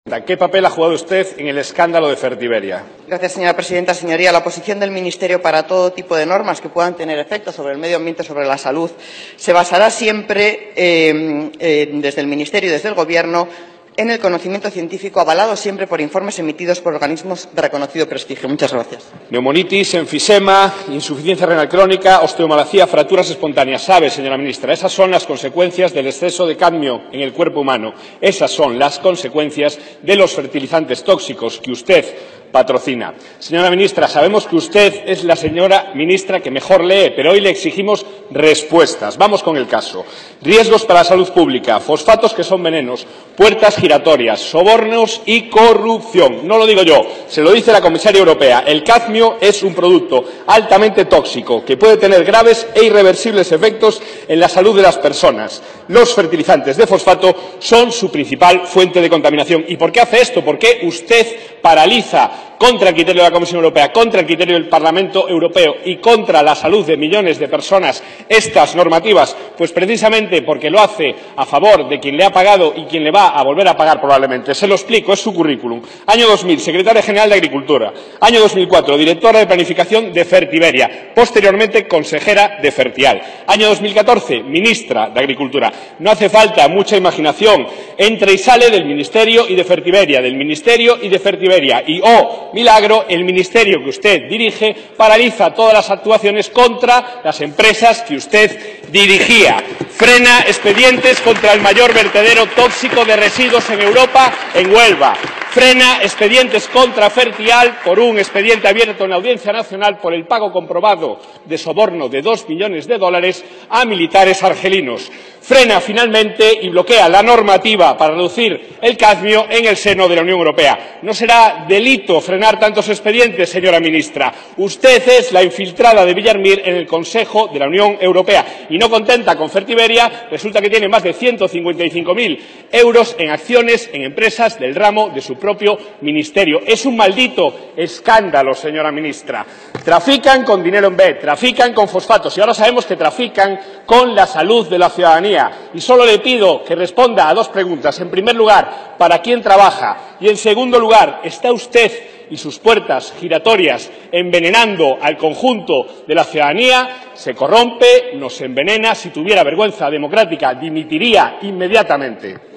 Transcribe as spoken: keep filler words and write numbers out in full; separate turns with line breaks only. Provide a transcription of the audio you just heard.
¿Qué papel ha jugado usted en el escándalo de Fertiberia?
Gracias, señora presidenta. Señoría, la posición del Ministerio para todo tipo de normas que puedan tener efecto sobre el medio ambiente, sobre la salud, se basará siempre eh, eh, desde el Ministerio y desde el Gobierno en el conocimiento científico, avalado siempre por informes emitidos por organismos de reconocido prestigio. Muchas gracias.
Neumonitis, enfisema, insuficiencia renal crónica, osteomalacía, fracturas espontáneas. Sabe, señora ministra, esas son las consecuencias del exceso de cadmio en el cuerpo humano. Esas son las consecuencias de los fertilizantes tóxicos que usted patrocina. Señora ministra, sabemos que usted es la señora ministra que mejor lee, pero hoy le exigimos respuestas. Vamos con el caso. Riesgos para la salud pública, fosfatos que son venenos, puertas giratorias, sobornos y corrupción. No lo digo yo, se lo dice la comisaria europea. El cadmio es un producto altamente tóxico que puede tener graves e irreversibles efectos en la salud de las personas. Los fertilizantes de fosfato son su principal fuente de contaminación. ¿Y por qué hace esto? ¿Por qué usted paraliza, contra el criterio de la Comisión Europea, contra el criterio del Parlamento Europeo y contra la salud de millones de personas, estas normativas? Pues precisamente porque lo hace a favor de quien le ha pagado y quien le va a volver a pagar probablemente. Se lo explico, es su currículum. Año dos mil, secretaria general de Agricultura. Año dos mil cuatro, directora de Planificación de Fertiberia. Posteriormente, consejera de Fertial. Año dos mil catorce, ministra de Agricultura. No hace falta mucha imaginación. Entra y sale del Ministerio y de Fertiberia, del Ministerio y de Fertiberia. Y, oh, milagro, el ministerio que usted dirige paraliza todas las actuaciones contra las empresas que usted dirigía. Frena expedientes contra el mayor vertedero tóxico de residuos en Europa, en Huelva. Frena expedientes contra Fertial por un expediente abierto en la Audiencia Nacional por el pago comprobado de soborno de dos millones de dólares a militares argelinos. Frena finalmente y bloquea la normativa para reducir el cadmio en el seno de la Unión Europea. No será delito frenar tantos expedientes, señora ministra. Usted es la infiltrada de Villarmir en el Consejo de la Unión Europea y no contenta con Fertiberia, resulta que tiene más de ciento cincuenta y cinco mil euros en acciones en empresas del ramo de su propio ministerio. Es un maldito escándalo, señora ministra. Trafican con dinero en B, trafican con fosfatos y ahora sabemos que trafican con la salud de la ciudadanía. Y solo le pido que responda a dos preguntas. En primer lugar, ¿para quién trabaja? Y en segundo lugar, ¿está usted y sus puertas giratorias envenenando al conjunto de la ciudadanía? Se corrompe, nos envenena. Si tuviera vergüenza democrática, dimitiría inmediatamente.